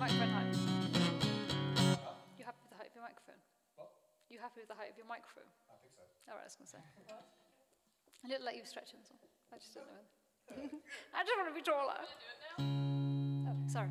microphone height? You happy with the height of your microphone? What? You happy with the height of your microphone? I think so. All right, I was going to say. I didn't let you stretch it, so I just didn't know. I just want to be taller. Do it now. Oh, sorry.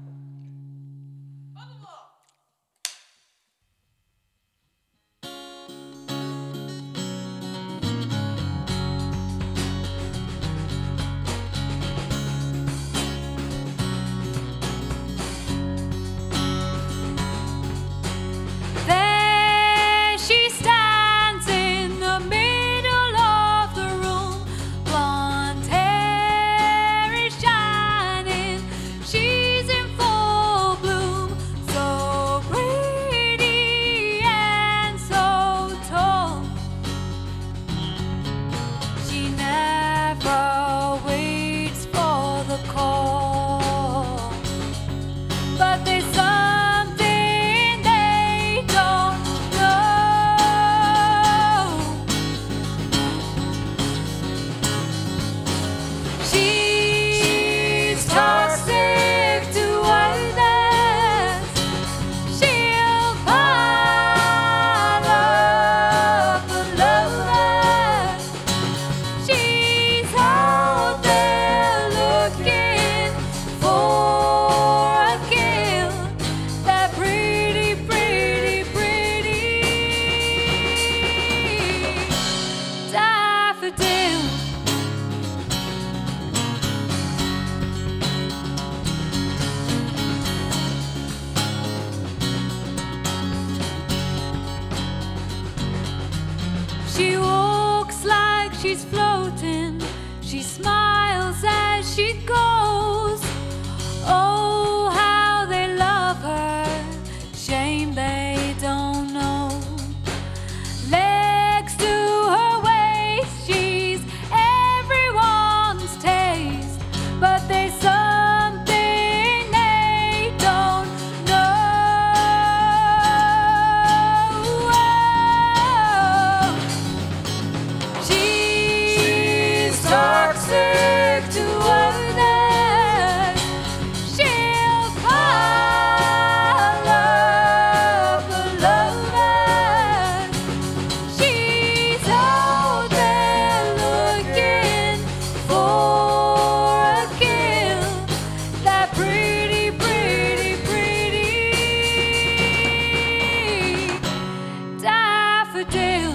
There she stands in the middle of the room. Blonde hair is shining. She's in full bloom. So pretty and so tall. She never waits for the call. But there's something they don't know. She's toxic to others. She'll pile up the lovers. She's out there looking for a kill. That pretty, pretty, pretty daffodil. She walks like she's floating. She smiles as she goes. Oh, how they love her. Shame they don't know. Legs to her waist. She's everyone's taste. But there's something they don't know. She's toxic to others. She'll pile up the lovers. She's out there looking for a kill. That pretty, pretty, pretty daffodil.